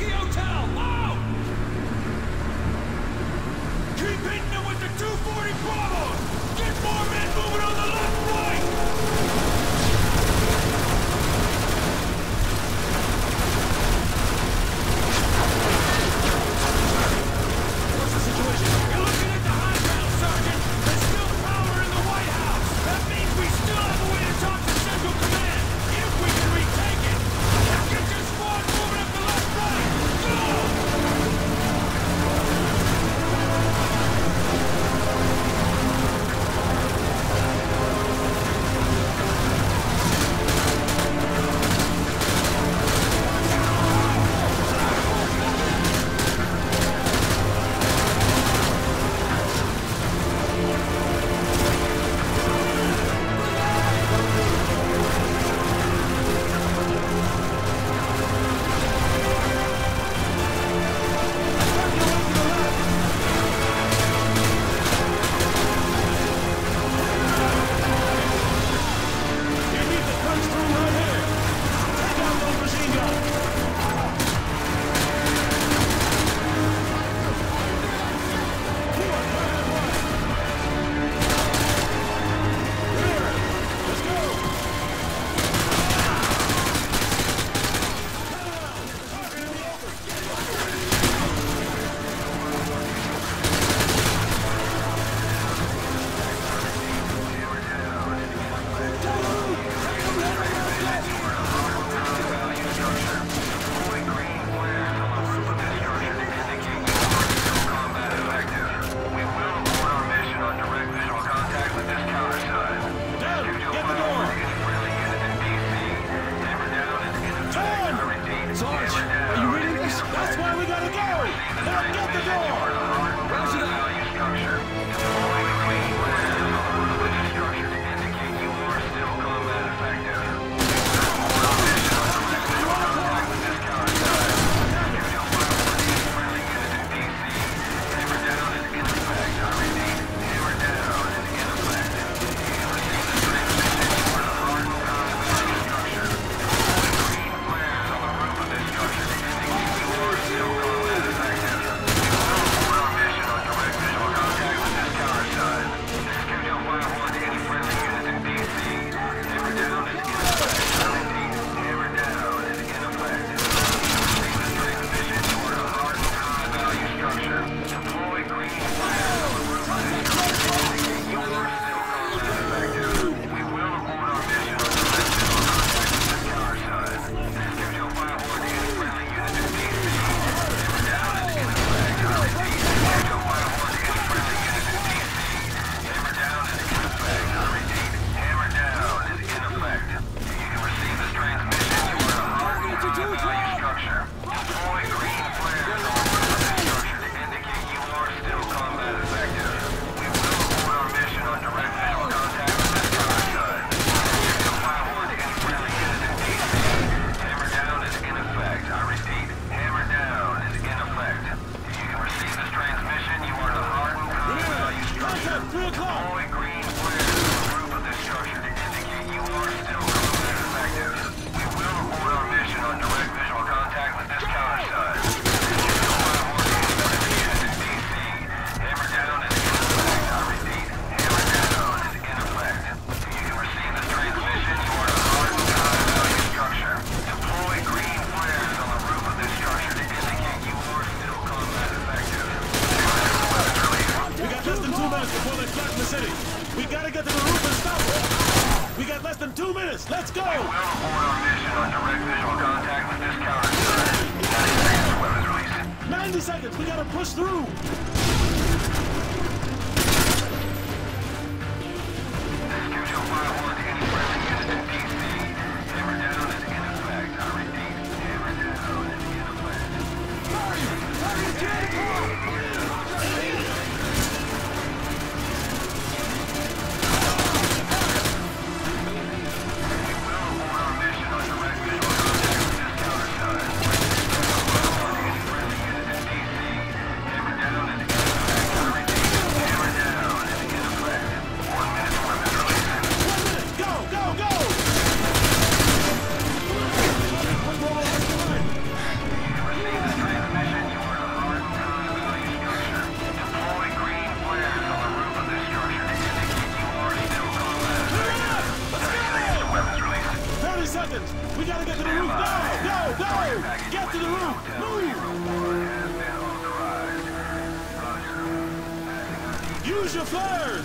Whiskey Hotel, out! Keep hitting them with the 240 Bravo! Get more men moving on the left, right! What's the situation? You're looking at the high ground, Sergeant! There's still power in the White House! That means we still have a way to talk to Central Command, if we can retake it! Now get your squad moving up the left, right! Go! Let's go! We will abort our mission on direct visual contact with this counter. 90 seconds to weapons release. 90 seconds! We gotta push through! Schedule 5-1 to any friendly units in DC. Hammer down and in effect. I repeat, hammer down and in effect. Use your flares!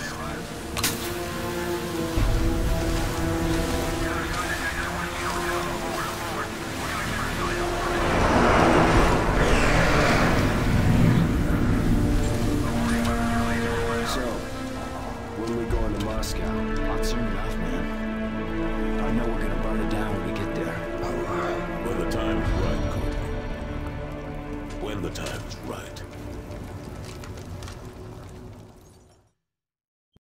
So, when are we going to Moscow? Not soon enough, man. I know we're gonna burn it down when we get there. When the time's right, Cody. When the time's right.